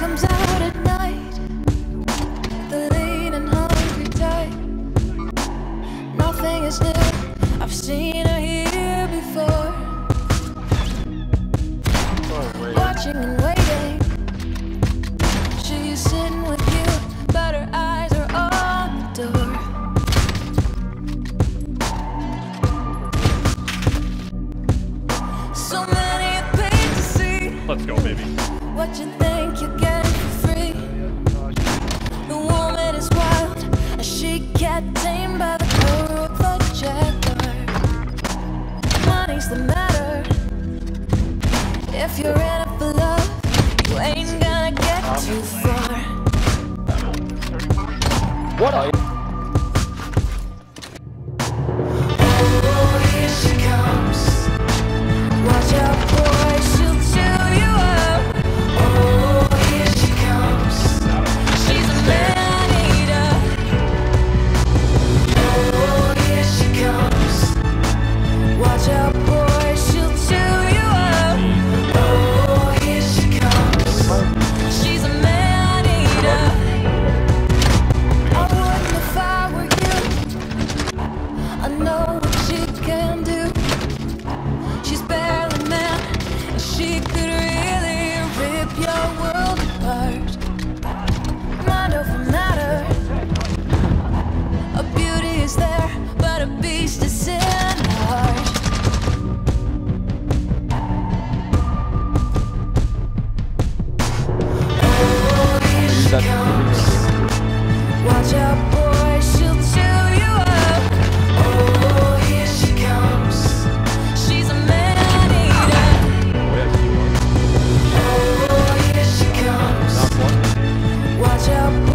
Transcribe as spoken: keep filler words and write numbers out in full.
comes out at night, the lean and hungry type. Nothing is new, I've seen her here before. Oh, watching and waiting, she's sitting with you, but her eyes are on the door. So many paid to see. Let's go, baby. What you think you're getting for free? The woman is wild, and she can't tamed by the power of a jaguar. Money's the matter. If you're in it for love, you ain't gonna get too far. What are you? Oh, here she comes. Watch out, boy, she'll chew you up. Oh, here she comes. She's a man-eater. Oh, here she comes. Watch out, boy, she'll chew you up. Oh, here she comes. She's a man-eater. I wouldn't if I were you. I know what she can do. She's barely man, and she could really rip your world apart. Mind over matter. A beauty is there, but a beast is in the heart. Oh, here she comes. Watch out, boy, she'll chew you up. Oh, here she comes. She's a man-eater. Oh, here she comes. Watch out,